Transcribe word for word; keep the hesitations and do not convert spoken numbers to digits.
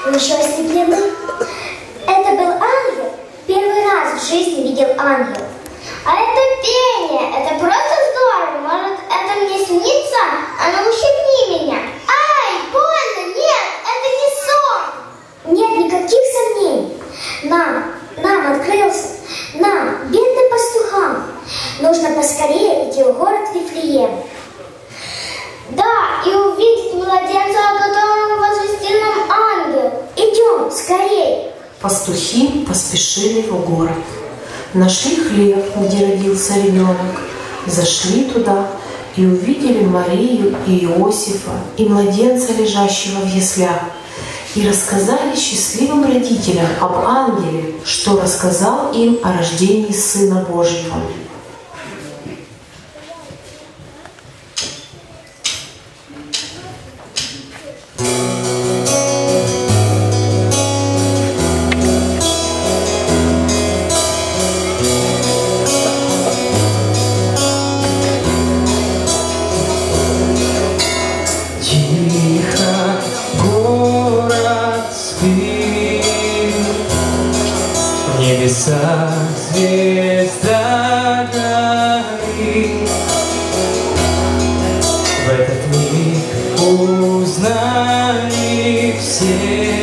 еще ослеплены. Это был ангел. Первый раз в жизни видел ангел. А это пение, это просто здорово. Может, это мне снится? А ну ущипни меня. Ай, больно, нет, это не сон. Нет никаких сомнений. Нам, нам открылся, нам, бедным пастухам, нужно поскорее идти в город Вифлеем. Да, и увидеть младенца, о котором возвестил нам ангел. Идем, скорее. Пастухи поспешили в город. Нашли хлев, где родился ребенок, зашли туда и увидели Марию и Иосифа и младенца, лежащего в яслях, и рассказали счастливым родителям об ангеле, что рассказал им о рождении Сына Божьего. Небеса звезда горит, в этот миг узнали все.